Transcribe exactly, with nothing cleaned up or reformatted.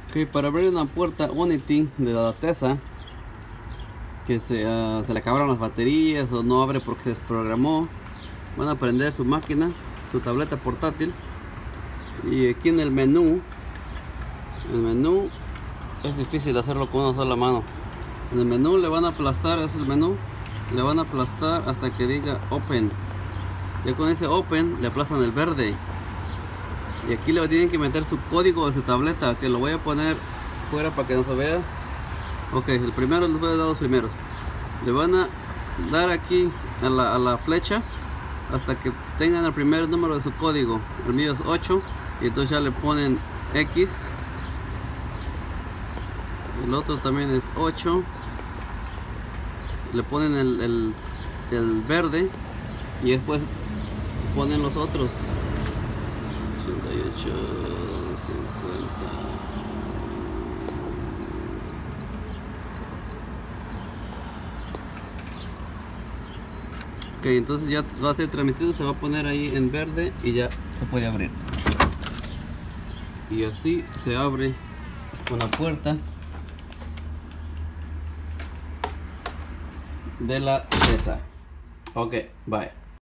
Ok, para abrir una puerta Unity de la Tesa que se, uh, se le acabaron las baterías o no abre porque se desprogramó, van a prender su máquina, su tableta portátil, y aquí en el menú, el menú es difícil hacerlo con una sola mano. En el menú le van a aplastar, es el menú, le van a aplastar hasta que diga Open. Ya con ese Open le aplastan el verde. Y aquí le tienen que meter su código de su tableta, que lo voy a poner fuera para que no se vea. Ok, el primero les voy a dar los primeros. Le van a dar aquí a la, a la flecha hasta que tengan el primer número de su código. El mío es ocho, y entonces ya le ponen X. El otro también es ocho. Le ponen el, el, el verde y después ponen los otros. ochenta y ocho, cincuenta. Ok, entonces ya va a ser transmitido, se va a poner ahí en verde y ya se puede abrir. Y así se abre con la puerta de la Tesa. Ok, bye.